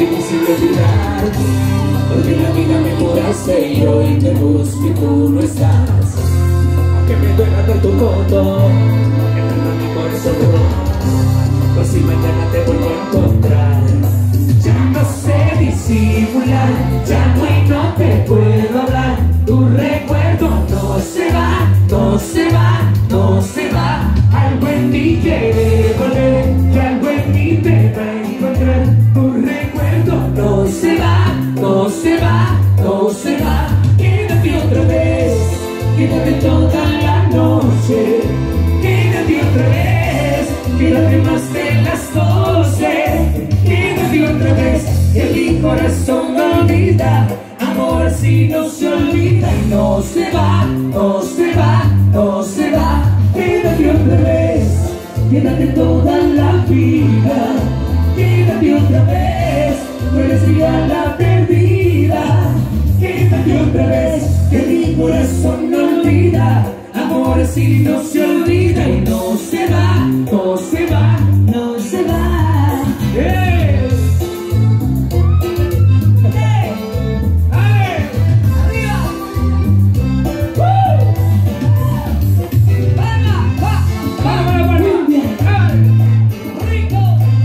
difícil de olvidar, porque en la vida me juraste y hoy te busco y tú no estás. Aunque me duela ver tu foto, entrando en mi corazón, pues si mañana te vuelvo a encontrar. Ya no sé disimular, ya no y no te puedo hablar. Tu recuerdo no se va, no se va, no se va. Algo en ti quiere volver, y algo en mí te va a encontrar. Tu recuerdo no se va, no se va, no se va. Quédate otra vez, quédate toda la noche. Quédate otra vez, quédate más de las 12. Quédate otra vez, que mi corazón no olvida. Amor así no se olvida y no se va, no se va, no se va. Quédate otra vez, quédate toda la vida. Quédate otra vez, tú eres mi ala perdida. Quédate otra vez, que mi corazón no olvida. Amor así no se olvida y no se va, no se va, no se va. ¡Hey! ¡Hey! ¡Hey! ¡Arriba! ¡Woo! ¡Venga! ¡Va! ¡Vamos, vamos! ¡Hey! ¡Rico!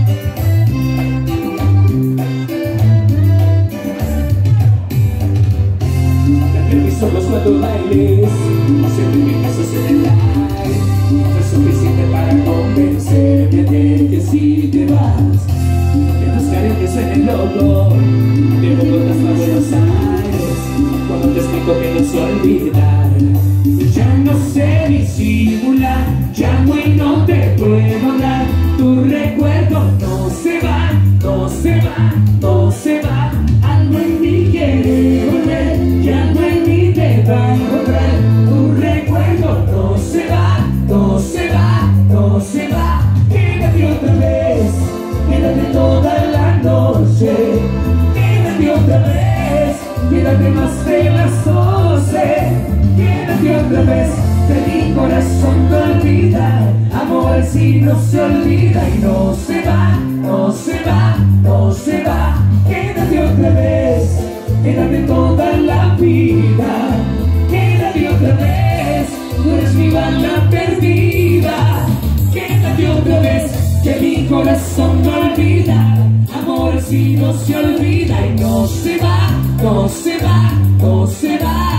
Dame mis ojos cuando bailes, siempre me casas en el aire. No es suficiente para convencerme de que si te vas. Que tus caricias suenen loco, de Bogotá hasta Buenos Aires. Cuando te explico que no sé olvidar, ya no sé disimular, llamo y no te puedo hablar. Tu recuerdo no se va, no se va, no se va. Algo en mí quiere volver, llamo en mí te va a encontrar. Tu recuerdo no se va, no se va, no se va. Quédate otra vez, quédate toda la noche. Quédate otra vez, quédate más de las 12. Quédate otra vez, que mi corazón no olvida. Amor así no se olvida y no se va, no se va, no se va. Quédate otra vez, quédate toda la vida. Quédate otra vez, tú eres mi bala perdida. Quédate otra vez, que mi corazón no olvida. Amor así no se olvida y no se va, no se va, no se va.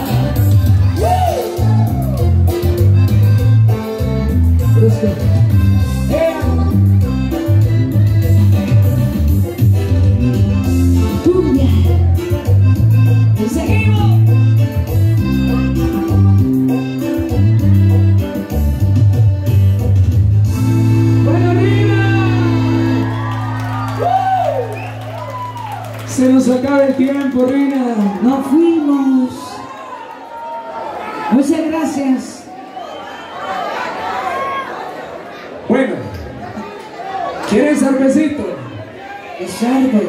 Cumbia. Y seguimos. ¡Bueno, arriba! Se nos acaba el tiempo, Rina. Nos fuimos. Muchas gracias. Bueno, ¿quieren cervecito? Exacto.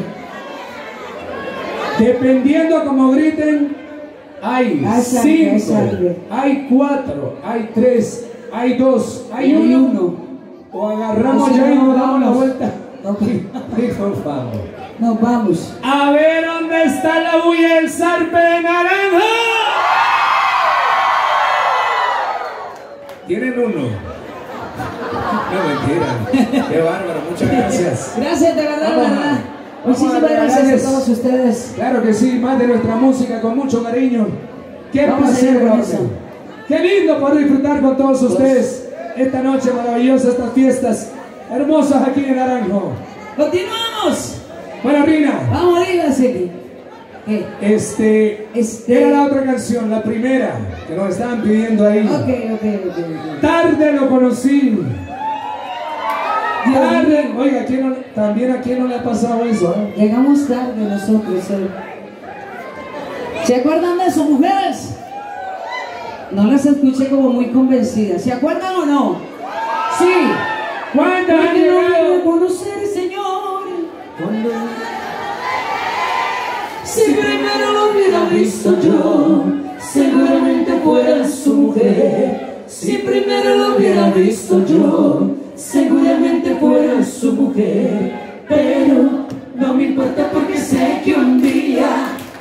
Dependiendo como griten, hay Exacto, 5, exacto. hay 4, hay 3, hay 2, hay Y hay 1. uno. O agarramos O sea, ya y nos damos la vamos. vuelta. Ok. Sí, por favor. Nos vamos. A ver dónde está la bulla del zarpe de naranja. Tienen uno. No, mentira. Qué bárbaro, muchas gracias. Gracias, de verdad, Vamos, verdad. vamos a Muchísimas gracias regalarles. a todos ustedes. Claro que sí, más de nuestra música con mucho cariño. Qué Vamos a placer seguir con enorme. eso. Qué lindo poder disfrutar con todos ustedes esta noche maravillosa, estas fiestas hermosas aquí en Naranjo. Continuamos. Bueno, Rina, Vamos, dígase. era la otra canción, la primera que nos estaban pidiendo ahí. Ok. Tarde lo conocí. Tarde, oiga, también a quién no le ha pasado eso, ¿eh? Llegamos tarde nosotros. ¿Se acuerdan de eso, mujeres? No las escuché como muy convencidas. ¿Se acuerdan o no? Sí. ¿Cuántas han Porque no llegado? quiero conocer, Señor. Cuando... Si primero lo hubiera visto yo, seguramente fuera su mujer. Si primero lo hubiera visto yo, seguramente fuera su mujer. Pero no me importa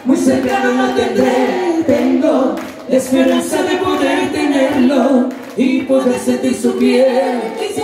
muy cercano lo tendré. Tengo la esperanza de poder tenerlo y poder sentir su piel. Dice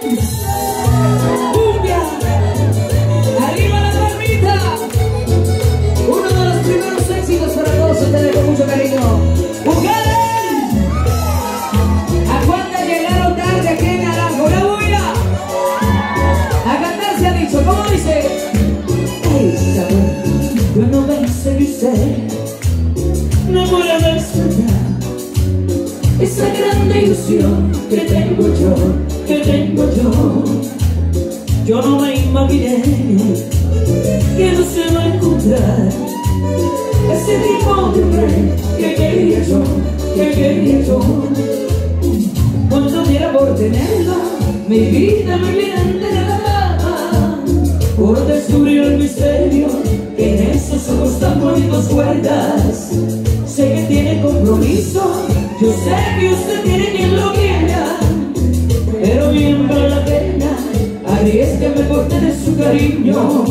cumbia, arriba la palmita. Uno de los primeros éxitos para todos ustedes con mucho cariño. ¡Mujeres! ¿A cuántas llegaron tarde aquí en Naranjo? ¡La bulla! A cantar se ha dicho, ¿cómo dice? Ey, sabor, yo no pensé que usted me voy a despertar. Esa grande ilusión que tengo yo, yo no me imaginé que no se va a encontrar ese tipo de hombre que quería yo, cuando diera por tenerla, mi vida entera, por descubrir el misterio que en esos ojos tan bonitos guardas. Sé que tiene compromiso, yo sé que usted tiene quien lo quiera, pero bien vale la pena arriesgarme por tener su cariño.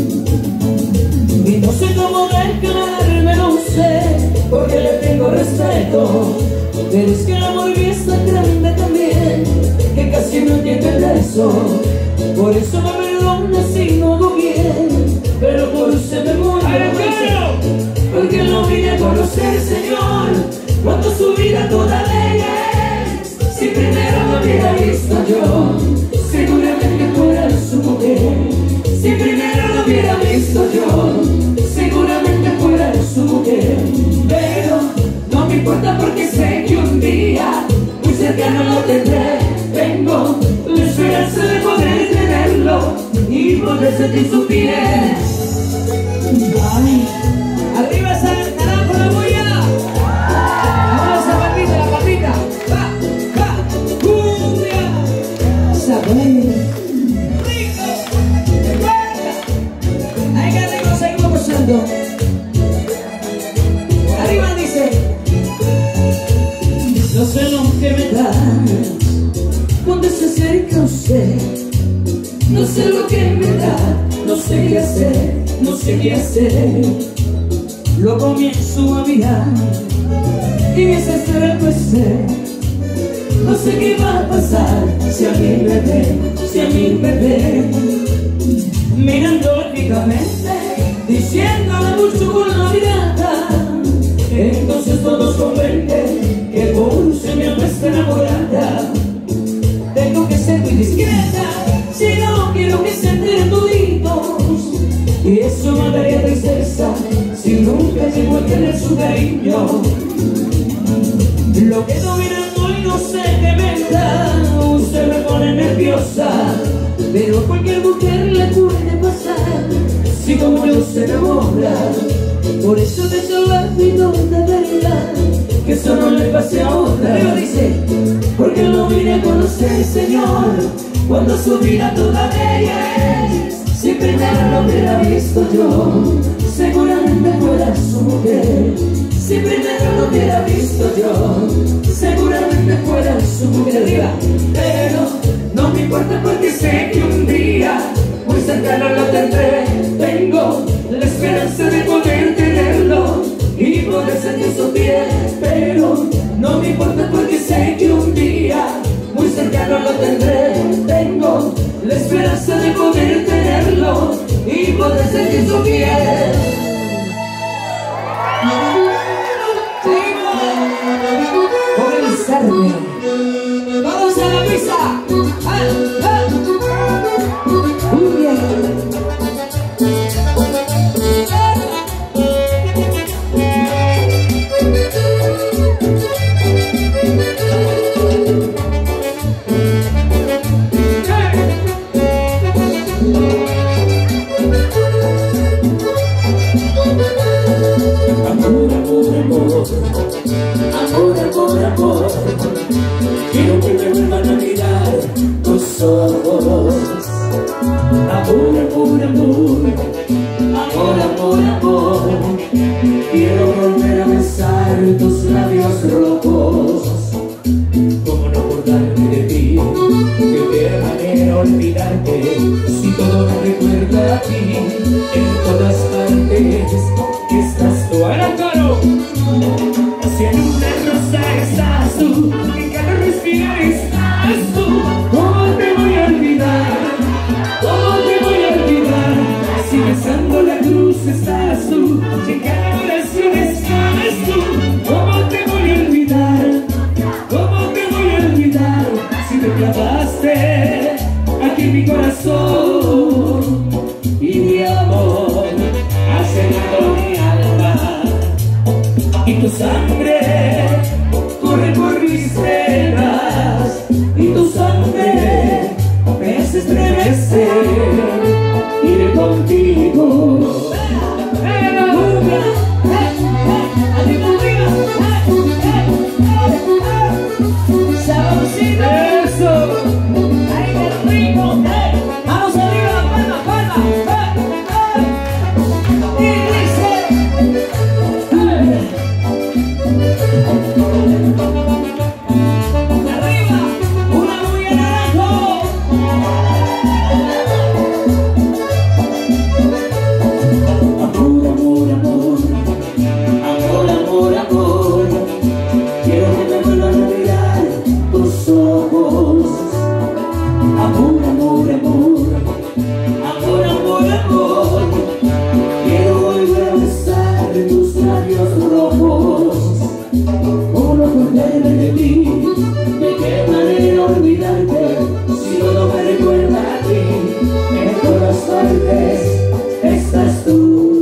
Y no sé cómo declararme, no sé, porque le tengo respeto, pero es que el amor mío es tan grande también, que casi no entiende eso. Por eso me perdona si no hago bien, pero por usted me muero. Porque lo vine a conocer, Señor, cuando su vida toda de ella es. Si primero lo hubiera visto yo, seguramente fuera su mujer. Si primero lo hubiera visto yo, seguramente fuera su mujer. Pero no me importa porque sé que un día muy cercano lo tendré. Tengo la esperanza de poder tenerlo y poder sentir su piel. Ay, arriba esa Naranjo, la bulla. Ahora esa palmita, la palmita. Va, va, cumbia. Sabor rico, fuerte. Ahí que rico, seguimos gozando. Arriba dice: no sé lo que me da cuando se acerca usted. No sé lo que me da, no sé qué hacer, no sé qué hacer. Lo comienzo a mirar y me hace estremecer. No sé qué va a pasar si a mí me ve, mirando fijamente, diciéndole mucho con la mirada. Entonces todos comprenden que por usted mi alma está enamorada. Tengo que ser muy discreta, si no quiero que se enteren toditos, y eso me daría tristeza si nunca llego a tener su cariño. Lo quedo mirando y no sé qué me da, usted me pone nerviosa, pero a cualquier mujer le puede pasar si como yo se enamora. Por eso te pido de verdad que eso no le pase a otra. Pero dice: porque lo vine a conocer, Señor, cuando su vida toda bella es. Si primero lo hubiera visto yo, seguramente fuera su mujer. Si primero lo hubiera visto yo, seguramente fuera su mujer. Arriba. Pero no me importa porque sé que un día muy cercano lo tendré. Tengo la esperanza de poder tenerlo y poder sentir su piel. Pero no me importa porque sé que un día muy cercano lo tendré. Tengo la esperanza de poder tenerlo y poder sentir su piel. Organizarme. Vamos a la pista. Muy bien. Amor, quiero que me vuelvan a mirar tus ojos. Amor, quiero volver a besar tus labios rojos. ¿Cómo no acordarme de ti? ¿De qué manera olvidarte si todo me recuerda a ti? en todas partes estás tú. Ahora claro, si en una rosa estás tú, en cada respirar estás tú. ¿Cómo te voy a olvidar? ¿Cómo te voy a olvidar? Si besando la cruz estás tú, si en cada oración estás tú. ¿Cómo te voy a olvidar? ¿Cómo te voy a olvidar? Si te clavaste aquí en mi corazón y mi amor ha llenado mi alma, y tu sangre corre por mis venas, y tu sangre me hace estremecer. Iré contigo. Eso. ¡Ay, qué rico! ¡Vamos arriba! ¡Palma, palma! ¡Y dice! ¡Arriba! ¡Una muy en alto! Amor, amor, amor, amor, amor, amor. Quiero que me vuelvan a mirar tus ojos. Amor, amor, amor, amor, amor, amor. Quiero volver a besar tus labios rojos. ¿Cómo no acordarme de ti? ¿De qué manera olvidarte? Si todo me recuerda a ti, en todas partes estás tú.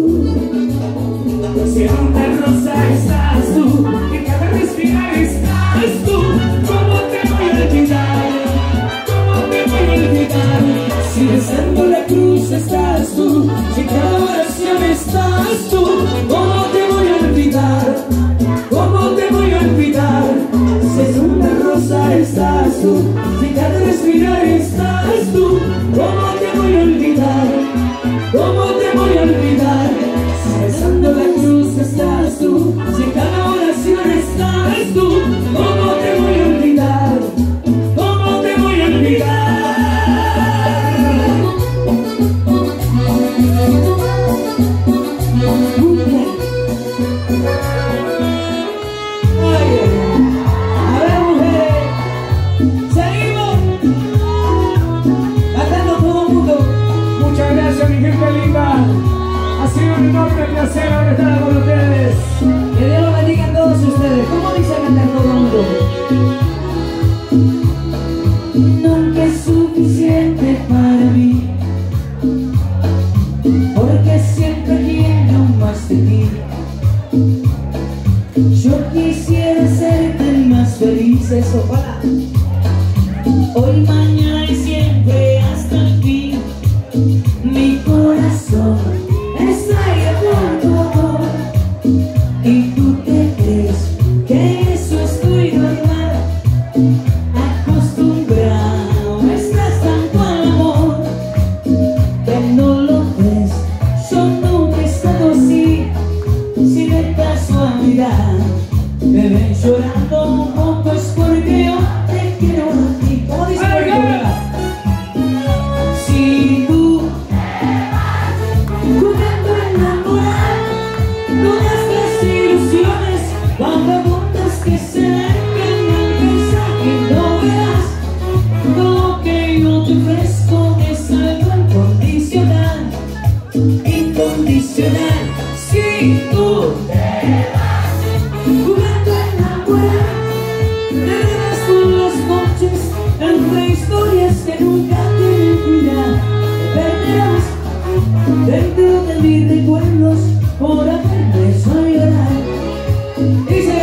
Si en una rosa estás tú, en cada respirar estás tú. ¿Cómo te voy a olvidar? ¿Cómo te voy a olvidar? Si besando la cruz estás tú, si en cada oración estás tú. ¿Cómo te voy a olvidar? ¿Cómo te voy a olvidar? Si en una rosa estás tú, si en cada respirar estás tú. ¿Cómo te voy a olvidar? ¿Cómo te voy a olvidar? Si besando la cruz estás tú, si en cada oración estás tú. ¿Cómo te voy a olvidar? ¿Cómo te voy a olvidar? A ver, mujeres, seguimos cantando todo el mundo. Muchas gracias, mi gente linda. Ha sido un enorme placer haber estado con ustedes. Que Dios los bendiga a todos ustedes. ¿Cómo dice cantar todo el mundo? Nunca es suficiente para mí, porque siempre quiero más de ti. Yo quisiera hacerte el más feliz, eso para hoy, mañana y siempre hasta el fin. Mi corazón está ahí por tu amor, y tú te crees que eso es tuyo normal. Acostumbrado estás tanto al amor que no lo ves. Yo nunca he estado así. Si de casualidad me ven llorando un poco, es porque yo te quiero a ti. ¿Cómo dice? Si tú jugando a enamorar todas las ilusiones, vagabundas que se dejen al pensar que no verás, lo que yo te ofrezco es algo incondicional, incondicional. Si tú jugando a enamorar, te verás todas las noches entre historias que nunca tienen final. Te perderás dentro de mis recuerdos por haberme hecho llorar. Dice,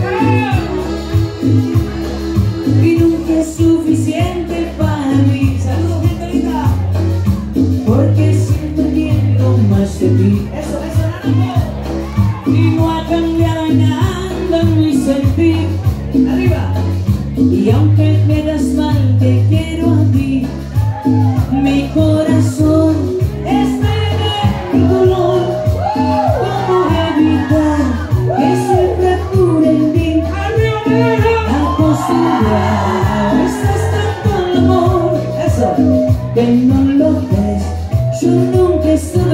y nunca es suficiente para mí. Saludos, gente linda, porque siempre quiero más de ti. Eso, nada. Y no ha cambiado en nada mi sentir. Arriba. Y aunque me das mal, te quiero a ti. Mi corazón está en el dolor. ¿Cómo evitar que se fracture en mí? Acostumbrado estás tanto al amor, eso, que no lo ves. Yo nunca he estado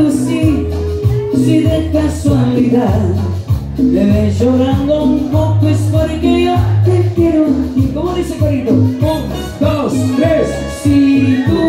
si de casualidad te ves llorando un poco, es porque yo te quiero a ti. ¿Cómo dice corito? 1, 2, 3. Si tú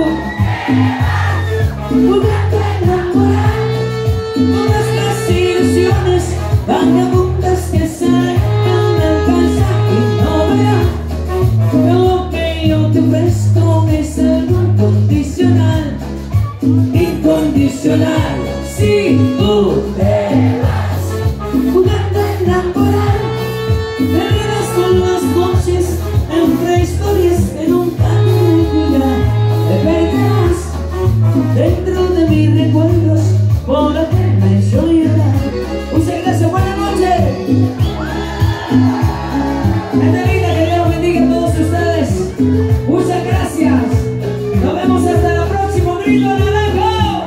pudiste enamorar, todas las ilusiones vagabundas que salen me alcanzan y no verán. Lo que yo te ofrezco es algo incondicional, incondicional. Si tú te vas jugando a enamorar, te ríes con las voces entre historias que nunca me olvidarán. Te perderás dentro de mis recuerdos por haberme hecho llorar. Muchas gracias, buenas noches. Gente linda, que Dios bendiga a todos ustedes. Muchas gracias. Nos vemos hasta la próxima. ¡Grito naranjo!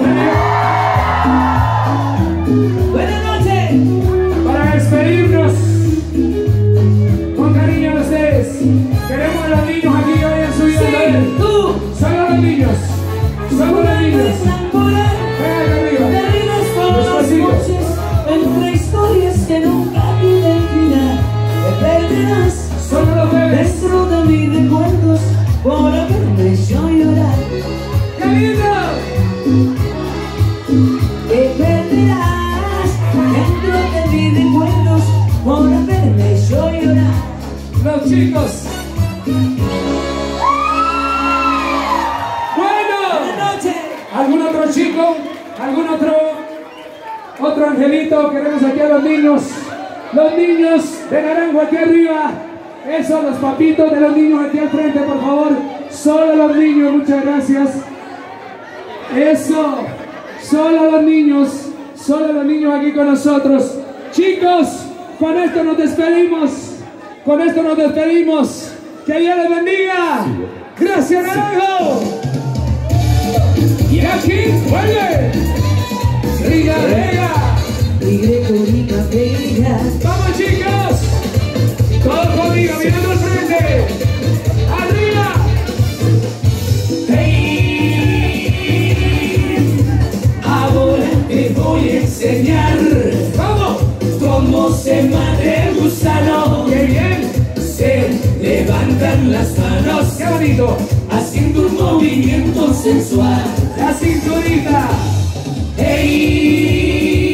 Buenas noches. Para despedirnos con cariño a ustedes, queremos a los niños aquí que vayan subiendo. Sí, tú. Solo los niños. Solo los niños. Vengan arriba. Te ríes con las Despacito. voces entre historias que nunca tienen final. Te perderás Solo los bebés. dentro de mis recuerdos por haberme hecho llorar. ¡Qué lindo! Te perderás dentro de mis recuerdos por haberme hecho llorar. Los chicos. Buenas Bueno. noches. ¿Algún otro chico? ¿Algún otro angelito? Queremos aquí a los niños. Los niños de naranjo aquí arriba. Eso, los papitos de los niños aquí al frente, por favor. Solo los niños, muchas gracias. Eso. Solo los niños aquí con nosotros. Chicos, con esto nos despedimos. Con esto nos despedimos. Que Dios les bendiga. Gracias, naranjo. Y aquí vuelve. Riga, riga. Vamos, chicos. Todos conmigo, mirando al frente. Arriba. Hey. Ahora te voy a enseñar. Vamos. Cómo se mata el gusano. Qué bien. Se levantan las manos. Qué bonito. Haciendo un movimiento sensual. La cinturita. Hey.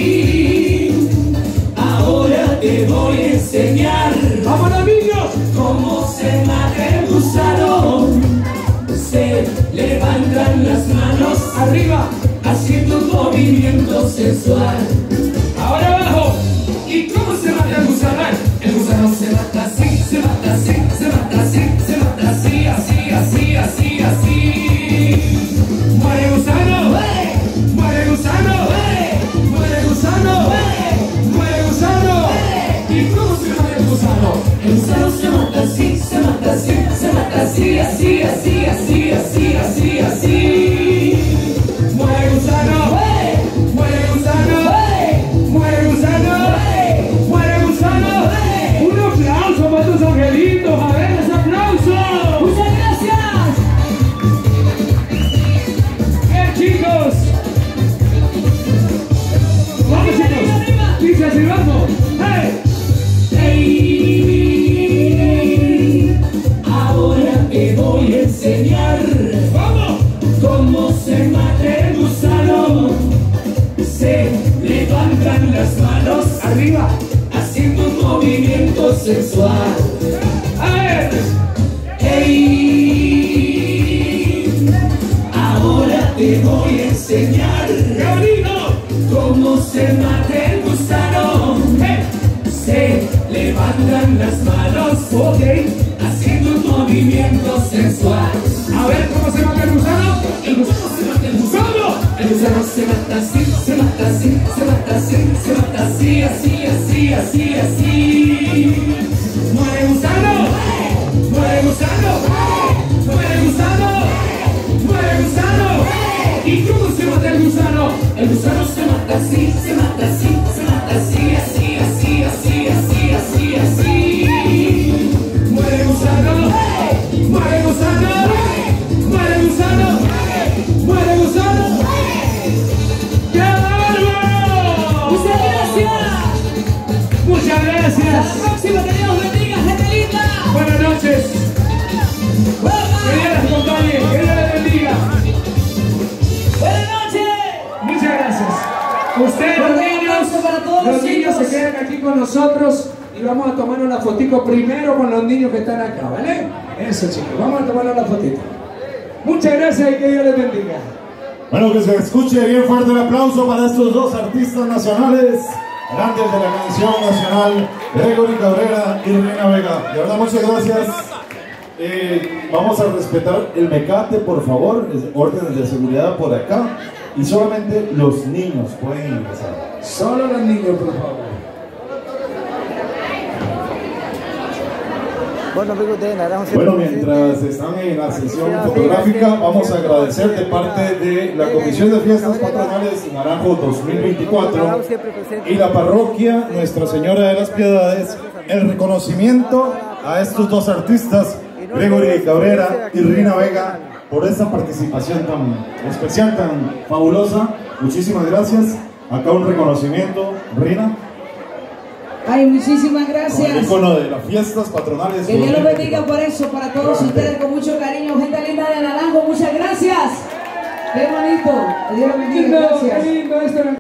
Ahora te voy a enseñar. ¡Vámonos, niños! Cómo se mata el gusano. Se levantan las manos arriba, haciendo un movimiento sensual. Ahora abajo. ¿Y cómo se mata el gusano? El gusano se mata así, se mata así, se mata así, se mata así, así, así, así, así. ¡Muere gusano! ¡Muere gusano! ¡Muere gusano! ¡Muere gusano! ¿Y cómo se mata el gusano? El gusano se mata así, se mata así, se mata así, así, así, así, así, así, así. ¡Muere gusano! ¡Muere gusano! ¡Muere gusano! ¡Muere gusano! ¡Un aplauso para tus angelitos! ¡A ver ese aplauso! Muchas gracias. ¡Bien, chicos! ¡Vamos, chicos! ¡Dice así, vamos! ¡Hey! ¡Hey! Ahora te voy a enseñar. ¡Vamos! Cómo se mata el gusano. Se levantan las manos arriba, haciendo un movimiento sensual. ¡A ver! ¡Hey! Ahora te voy a enseñar. ¡Qué bonito! Cómo se mata el gusano. ¡Hey! Se levantan las manos, ok, haciendo un movimiento sensual. A ver cómo se mata el gusano. El gusano se mata el gusano. El gusano se mata así, se mata así, se mata así, se mata así, así, así, así, así. Muere gusano. Muere gusano. Muere gusano. Muere gusano. ¿Y cómo se mata el gusano? El gusano se mata así, se mata así, se mata así, así, así, así, así, así, así. Muere gusano. Muere gusano. Muere gusano. Muere gusano. ¡Qué bárbaro! gracias. Hasta la próxima, que Dios bendiga, gente linda. Buenas noches. Que Dios les acompañe, que Dios les bendiga. Buenas noches. Muchas gracias. Ustedes, Un niños, aplauso para todos los niños chicos. se quedan aquí con nosotros y vamos a tomar una fotico primero con los niños que están acá, ¿vale? Eso, chicos, vamos a tomar una fotito. Muchas gracias y que Dios les bendiga. Bueno, que se escuche bien fuerte el aplauso para estos dos artistas nacionales, grandes de la canción nacional, Gregory Cabrera y Reina Vega. De verdad, muchas gracias. Vamos a respetar el mecate, por favor, órdenes de seguridad por acá, y solamente los niños pueden ingresar. Solo los niños, por favor. Bueno, mientras están en la sesión fotográfica, vamos a agradecer de parte de la Comisión de Fiestas Patronales Naranjo 2024 y la parroquia Nuestra Señora de las Piedades el reconocimiento a estos dos artistas, Gregory Cabrera y Reina Vega, por esta participación tan especial, tan fabulosa. Muchísimas gracias. Acá un reconocimiento, Reina. Ay, muchísimas Como el gracias. ícono de las fiestas patronales. Que Dios los bendiga por eso, para todos ustedes, con mucho cariño. Gente linda de Naranjo, muchas gracias. Qué bonito. Que Dios los bendiga, gracias. Qué lindo esto.